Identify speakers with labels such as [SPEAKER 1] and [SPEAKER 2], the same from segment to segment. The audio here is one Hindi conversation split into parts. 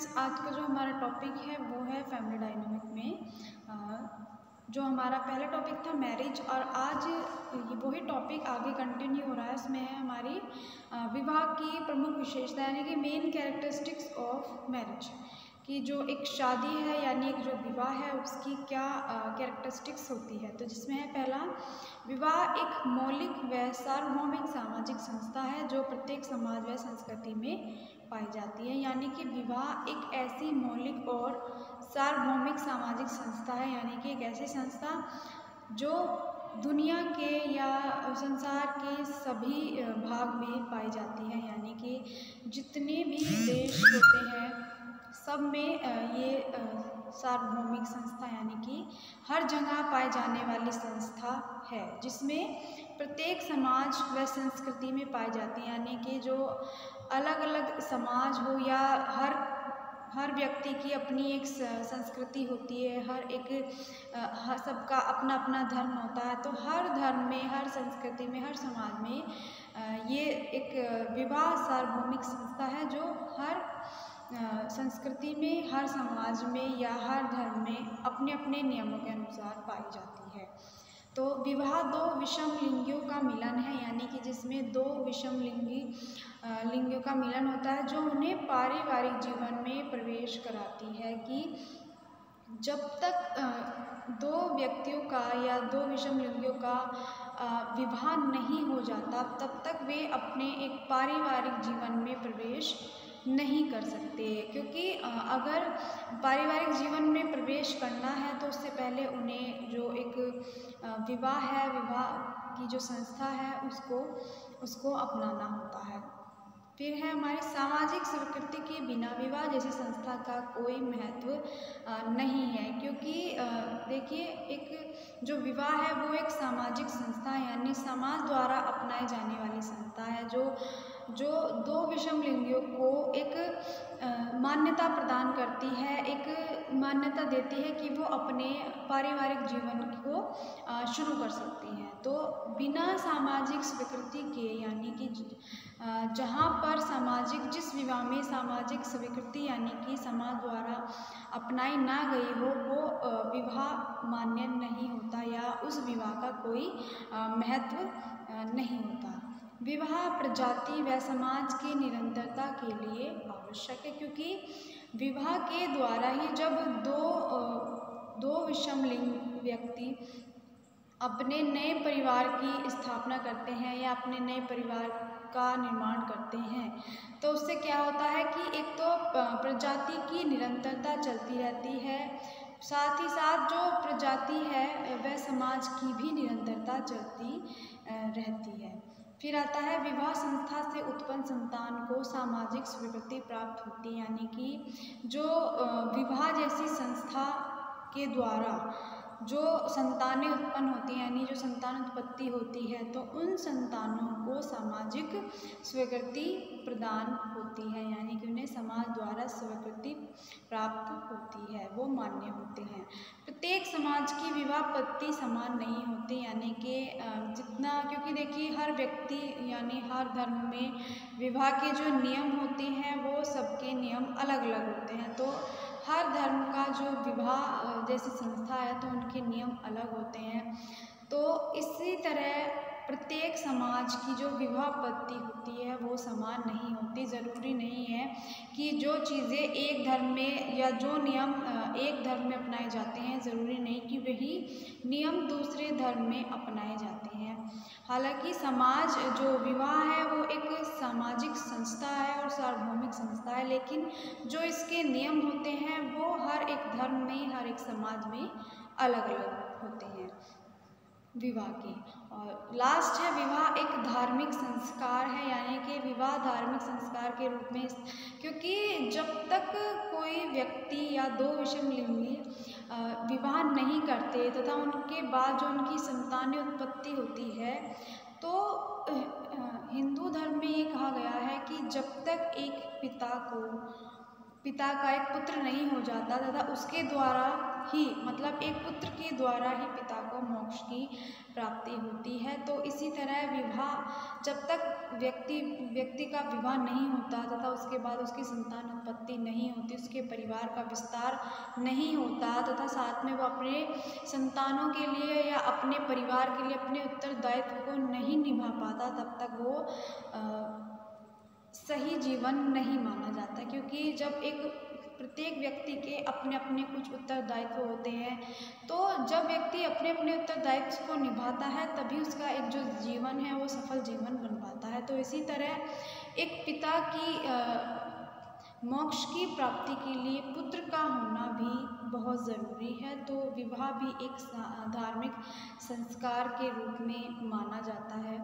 [SPEAKER 1] फ्रेंड्स, आज का जो हमारा टॉपिक है वो है फैमिली डायनामिक में जो हमारा पहला टॉपिक था मैरिज, और आज वही टॉपिक आगे कंटिन्यू हो रहा है। इसमें है हमारी विवाह की प्रमुख विशेषता यानी कि मेन कैरेक्टरिस्टिक्स ऑफ मैरिज, कि जो एक शादी है यानी एक जो विवाह है उसकी क्या कैरेक्टरिस्टिक्स होती है। तो जिसमें है पहला, विवाह एक मौलिक व सार्वभौमिक सामाजिक संस्था है जो प्रत्येक समाज व संस्कृति में पाई जाती है। यानी कि विवाह एक ऐसी मौलिक और सार्वभौमिक सामाजिक संस्था है, यानी कि एक ऐसी संस्था जो दुनिया के या संसार के सभी भाग में पाई जाती है। यानी कि जितने भी देश होते हैं सब में ये सार्वभौमिक संस्था यानी कि हर जगह पाए जाने वाली संस्था है, जिसमें प्रत्येक समाज व संस्कृति में पाई जाती है। यानी कि जो अलग अलग समाज हो या हर व्यक्ति की अपनी एक संस्कृति होती है, सबका अपना अपना धर्म होता है। तो हर धर्म में, हर संस्कृति में, हर समाज में ये एक विवाह सार्वभौमिक संस्था है जो हर संस्कृति में, हर समाज में या हर धर्म में अपने अपने नियमों के अनुसार पाई जाती है। तो विवाह दो विषम लिंगियों का मिलन है, यानी कि जिसमें दो विषम लिंगियों का मिलन होता है जो उन्हें पारिवारिक जीवन में प्रवेश कराती है। कि जब तक दो व्यक्तियों का या दो विषम लिंगियों का विवाह नहीं हो जाता तब तक वे अपने एक पारिवारिक जीवन में प्रवेश नहीं कर सकते, क्योंकि अगर पारिवारिक जीवन में प्रवेश करना है तो उससे पहले उन्हें जो एक विवाह है, विवाह की जो संस्था है उसको अपनाना होता है। फिर है हमारी सामाजिक स्वीकृति के बिना विवाह जैसी संस्था का कोई महत्व नहीं है, क्योंकि देखिए एक जो विवाह है वो एक सामाजिक संस्था है, यानी समाज द्वारा अपनाई जाने वाली संस्था है जो दो विषम लिंगियों को एक मान्यता प्रदान करती है, एक मान्यता देती है कि वो अपने पारिवारिक जीवन को शुरू कर सकती हैं। तो बिना सामाजिक स्वीकृति के, यानी कि जहाँ पर जिस विवाह में सामाजिक स्वीकृति यानी कि समाज द्वारा अपनाई ना गई हो वो विवाह मान्य नहीं होता या उस विवाह का कोई महत्व नहीं होता। विवाह प्रजाति व समाज की निरंतरता के लिए आवश्यक है, क्योंकि विवाह के द्वारा ही जब दो विषम लिंग व्यक्ति अपने नए परिवार की स्थापना करते हैं या अपने नए परिवार का निर्माण करते हैं तो उससे क्या होता है कि एक तो प्रजाति की निरंतरता चलती रहती है, साथ ही साथ जो प्रजाति है वह समाज की भी निरंतरता चलती रहती है। फिर आता है विवाह संस्था से उत्पन्न संतान को सामाजिक स्वीकृति प्राप्त होती है, यानी कि जो विवाह जैसी संस्था के द्वारा जो संतानें उत्पन्न होती हैं, यानी जो संतान उत्पत्ति होती है, तो उन संतानों को सामाजिक स्वीकृति प्रदान होती है, यानी कि उन्हें समाज द्वारा स्वीकृति प्राप्त होती है, वो मान्य होते हैं। प्रत्येक समाज की विवाह पद्धति समान नहीं होती, यानी कि क्योंकि देखिए हर व्यक्ति यानी हर धर्म में विवाह के जो नियम होते हैं वो सबके नियम अलग अलग होते हैं। तो हर धर्म का जो विवाह जैसी संस्था है तो उनके नियम अलग होते हैं। तो इसी तरह प्रत्येक समाज की जो विवाह पद्धति होती है वो समान नहीं होती। ज़रूरी नहीं है कि जो चीज़ें एक धर्म में या जो नियम एक धर्म में अपनाए जाते हैं, ज़रूरी नहीं कि वही नियम दूसरे धर्म में अपनाए जाते हैं। हालांकि समाज जो विवाह है वो एक सामाजिक संस्था है और सार्वभौमिक संस्था है, लेकिन जो इसके नियम होते हैं वो हर एक धर्म में, हर एक समाज में अलग अलग होते हैं विवाह के। और लास्ट है विवाह एक धार्मिक संस्कार है, यानी कि विवाह धार्मिक संस्कार के रूप में, क्योंकि जब तक कोई व्यक्ति या दो विषम लिंगी विवाह नहीं करते तथा उनके बाद जो उनकी संतानें उत्पत्ति होती है तो हिंदू धर्म में ये कहा गया है कि जब तक एक पिता को पिता का एक पुत्र नहीं हो जाता तथा उसके द्वारा ही, मतलब एक पुत्र के द्वारा ही पिता को मोक्ष की प्राप्ति होती है। तो इसी तरह विवाह, जब तक व्यक्ति का विवाह नहीं होता तथा उसके बाद उसकी संतान उत्पत्ति नहीं होती, उसके परिवार का विस्तार नहीं होता तथा साथ में वो अपने संतानों के लिए या अपने परिवार के लिए अपने उत्तरदायित्व को नहीं निभा पाता, तब तक वो सही जीवन नहीं माना जाता। क्योंकि जब एक प्रत्येक व्यक्ति के अपने अपने कुछ उत्तरदायित्व होते हैं, तो जब व्यक्ति अपने अपने उत्तरदायित्व को निभाता है तभी उसका एक जो जीवन है वो सफल जीवन बन पाता है। तो इसी तरह एक पिता की मोक्ष की प्राप्ति के लिए पुत्र का होना भी बहुत ज़रूरी है। तो विवाह भी एक धार्मिक संस्कार के रूप में माना जाता है।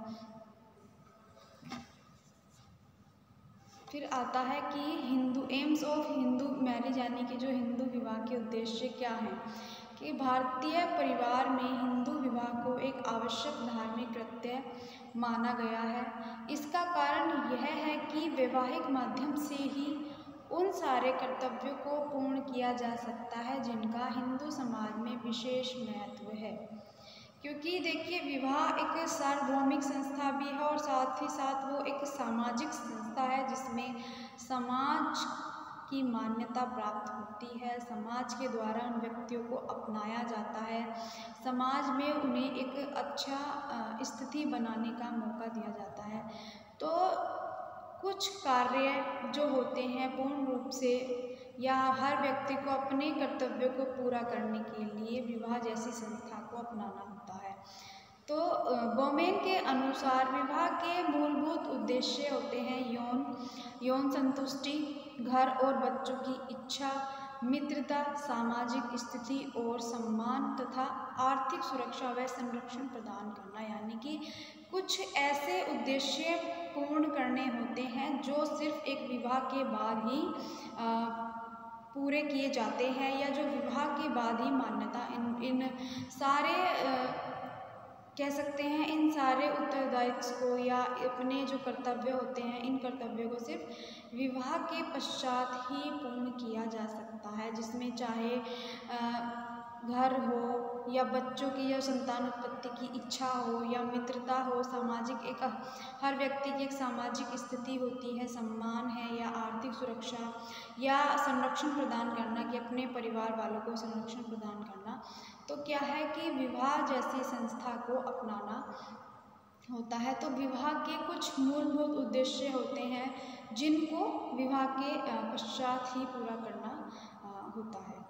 [SPEAKER 1] फिर आता है कि Hindu aims of Hindu marriage, यानी कि जो हिंदू विवाह के उद्देश्य क्या हैं। कि भारतीय परिवार में हिंदू विवाह को एक आवश्यक धार्मिक कृत्य माना गया है। इसका कारण यह है कि वैवाहिक माध्यम से ही उन सारे कर्तव्यों को पूर्ण किया जा सकता है जिनका हिंदू समाज में विशेष महत्व है। क्योंकि देखिए, विवाह एक सार्वभौमिक संस्था भी है और साथ ही साथ वो एक सामाजिक संस्था है जिसमें समाज की मान्यता प्राप्त होती है। समाज के द्वारा उन व्यक्तियों को अपनाया जाता है, समाज में उन्हें एक अच्छा स्थिति बनाने का मौका दिया जाता है। तो कुछ कार्य जो होते हैं पूर्ण रूप से या हर व्यक्ति को अपने कर्तव्यों को पूरा करने के लिए विवाह जैसी संस्था को अपनाना होता है। तो बोमेन के अनुसार विवाह के मूलभूत उद्देश्य होते हैं यौन संतुष्टि, घर और बच्चों की इच्छा, मित्रता, सामाजिक स्थिति और सम्मान तथा आर्थिक सुरक्षा व संरक्षण प्रदान करना। यानी कि कुछ ऐसे उद्देश्य पूर्ण करने होते हैं जो सिर्फ एक विवाह के बाद ही पूरे किए जाते हैं, या जो विवाह के बाद ही मान्यता इन सारे कह सकते हैं इन सारे उत्तरदायित्व को या अपने जो कर्तव्य होते हैं, इन कर्तव्यों को सिर्फ विवाह के पश्चात ही पूर्ण किया जा सकता है। जिसमें चाहे घर हो या बच्चों की या संतान उत्पत्ति की इच्छा हो या मित्रता हो, सामाजिक एक हर व्यक्ति की एक सामाजिक स्थिति होती है, सम्मान है या आर्थिक सुरक्षा या संरक्षण प्रदान करना, कि अपने परिवार वालों को संरक्षण प्रदान करना। तो क्या है कि विवाह जैसी संस्था को अपनाना होता है। तो विवाह के कुछ मूलभूत उद्देश्य होते हैं जिनको विवाह के पश्चात ही पूरा करना होता है।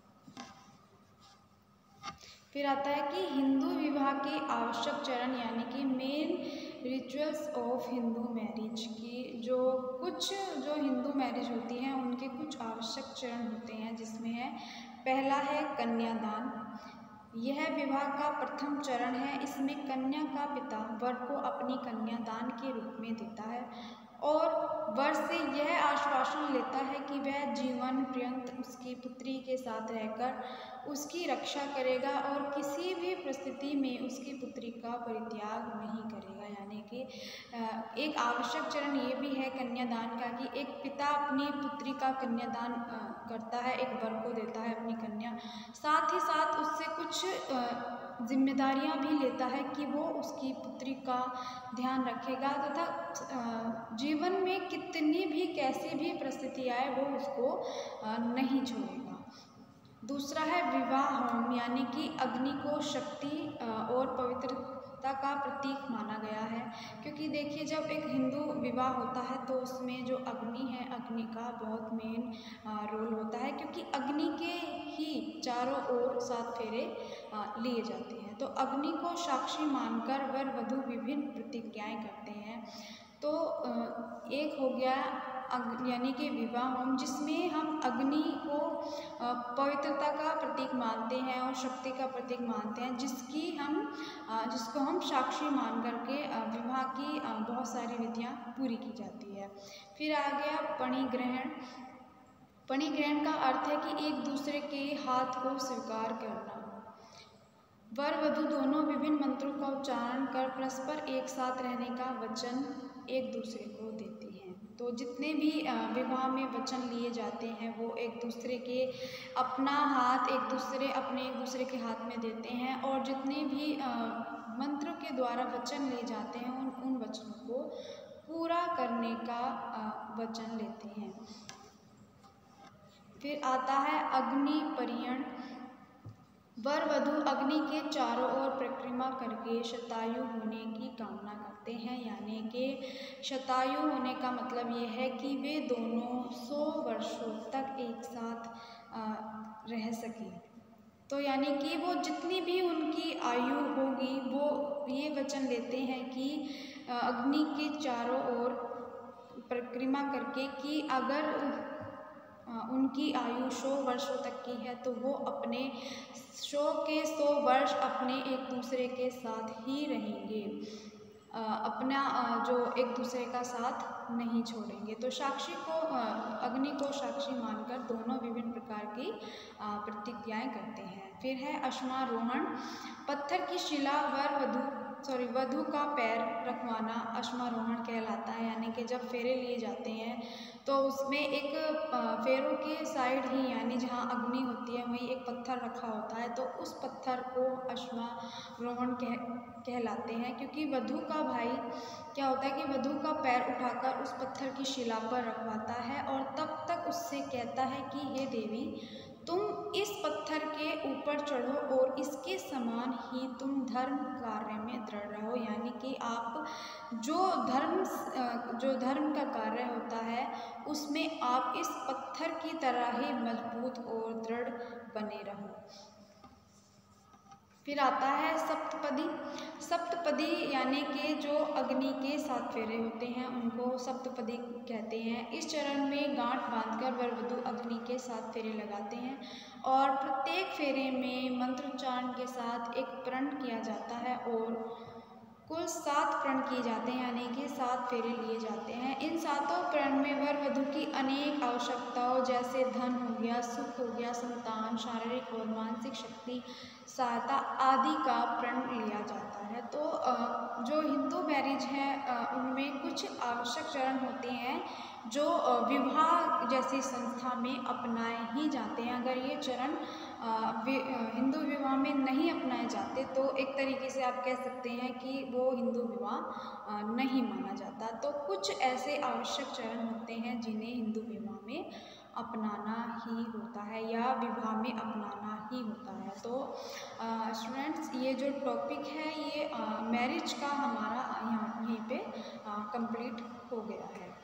[SPEAKER 1] फिर आता है कि हिंदू विवाह के आवश्यक चरण, यानी कि main rituals of Hindu marriage की जो हिंदू मैरिज होती हैं उनके कुछ आवश्यक चरण होते हैं। जिसमें है पहला है कन्यादान। यह विवाह का प्रथम चरण है। इसमें कन्या का पिता वर को अपनी कन्या दान के रूप में देता है और वर से यह आश्वासन लेता है कि वह जीवन पर्यंत उसकी पुत्री के साथ रहकर उसकी रक्षा करेगा और किसी भी परिस्थिति में उसकी पुत्री का परित्याग नहीं करेगा। यानी कि एक आवश्यक चरण ये भी है कन्यादान का कि एक पिता अपनी पुत्री का कन्यादान करता है, एक वर को देता है अपनी कन्या, साथ ही साथ उससे कुछ जिम्मेदारियां भी लेता है कि वो उसकी पुत्री का ध्यान रखेगा तथा जीवन में कितनी भी कैसी भी परिस्थिति आए वो उसको नहीं छोड़ेगा। दूसरा है विवाह होम, यानी कि अग्नि को शक्ति और पवित्रता का प्रतीक माना गया है। क्योंकि देखिए, जब एक हिंदू विवाह होता है तो उसमें जो अग्नि है, अग्नि का बहुत मेन रोल होता है, क्योंकि अग्नि के ही चारों ओर 7 फेरे लिए जाते हैं। तो अग्नि को साक्षी मानकर वर वधू विभिन्न प्रतिज्ञाएं करते हैं। तो एक हो गया यानी कि विवाह होम, जिसमें हम अग्नि को पवित्रता का प्रतीक मानते हैं और शक्ति का प्रतीक मानते हैं, जिसको हम साक्षी मान करके विवाह की बहुत सारी विधियां पूरी की जाती है। फिर आ गया पणिग्रहण। पणिग्रहण का अर्थ है कि एक दूसरे के हाथ को स्वीकार करना। वर वधू दोनों विभिन्न मंत्रों का उच्चारण कर परस्पर एक साथ रहने का वचन एक दूसरे को देते हैं। तो जितने भी विवाह में वचन लिए जाते हैं वो एक दूसरे के अपना हाथ अपने एक दूसरे के हाथ में देते हैं, और जितने भी मंत्र के द्वारा वचन लिए जाते हैं उन वचनों को पूरा करने का वचन लेते हैं। फिर आता है अग्नि परियण। वर वधू अग्नि के चारों ओर परिक्रमा करके शतायु होने की कामना करते हैं, यानी कि शतायु होने का मतलब ये है कि वे दोनों 100 वर्षों तक एक साथ रह सकें। तो यानी कि वो जितनी भी उनकी आयु होगी वो ये वचन लेते हैं कि अग्नि के चारों ओर परिक्रमा करके कि अगर उनकी आयु 100 वर्षों तक की है तो वो अपने 100 वर्ष अपने एक दूसरे के साथ ही रहेंगे, अपना जो एक दूसरे का साथ नहीं छोड़ेंगे। तो साक्षी को अग्नि को साक्षी मानकर दोनों विभिन्न प्रकार की प्रतिज्ञाएं करते हैं। फिर है अश्मारोहण। पत्थर की शिला वधु का पैर रखवाना अश्मारोहण कहलाता है, यानी कि जब फेरे लिए जाते हैं तो उसमें एक फेरों के साइड ही यानी जहाँ अग्नि होती है वहीं एक पत्थर रखा होता है, तो उस पत्थर को अश्मारोहण कहलाते हैं। क्योंकि वधु का भाई क्या होता है कि वधु का पैर उठाकर उस पत्थर की शिला पर रखवाता है और तब तक उससे कहता है कि हे देवी, तुम इस पत्थर के ऊपर चढ़ो और इसके समान ही तुम धर्म कार्य में दृढ़ रहो, यानी कि आप जो धर्म का कार्य होता है उसमें आप इस पत्थर की तरह ही मजबूत और दृढ़ बने रहो। फिर आता है सप्तपदी। सप्तपदी यानी कि जो अग्नि के 7 फेरे होते हैं उनको सप्तपदी कहते हैं। इस चरण में गांठ बांधकर वर वधू अग्नि के 7 फेरे लगाते हैं और प्रत्येक फेरे में मंत्रोच्चारण के साथ एक प्रण किया जाता है और कुल 7 प्रण किए जाते हैं, यानी कि 7 फेरे लिए जाते हैं। इन 7 प्रण में वर वधू की अनेक आवश्यकताओं जैसे धन हो गया, सुख हो गया, संतान, शारीरिक और मानसिक शक्ति, सहायता आदि का प्रण लिया जाता है। तो जो हिंदू मैरिज है उनमें कुछ आवश्यक चरण होते हैं जो विवाह जैसी संस्था में अपनाए ही जाते हैं। अगर ये चरण हिंदू विवाह में नहीं अपनाए जाते तो एक तरीके से आप कह सकते हैं कि वो हिंदू विवाह नहीं माना जाता। तो कुछ ऐसे आवश्यक चरण होते हैं जिन्हें हिंदू विवाह में अपनाना ही होता है या विवाह में अपनाना ही होता है। तो स्टूडेंट्स, ये जो टॉपिक है ये मैरिज का हमारा यहीं पे कंप्लीट हो गया है।